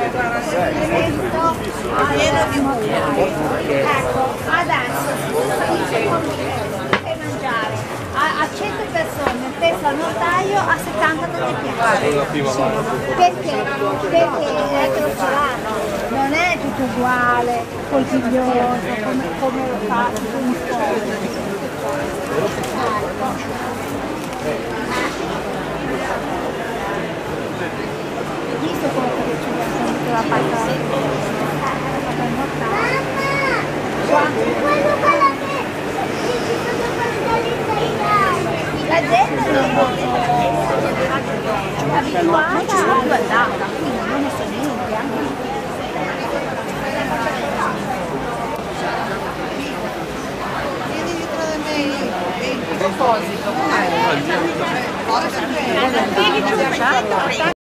pieno di mortali. Ecco, adesso puoi mangiare a 100 persone, penso al notaio a 70 non ti piace. Perché? Perché è grossolano, non è tutto uguale, consiglioso, come lo fa un po'. Visto come ci la fatta immortale. La gente non è abituata a guardare, quindi non ne so niente anche. Vieni dietro di me, a proposito,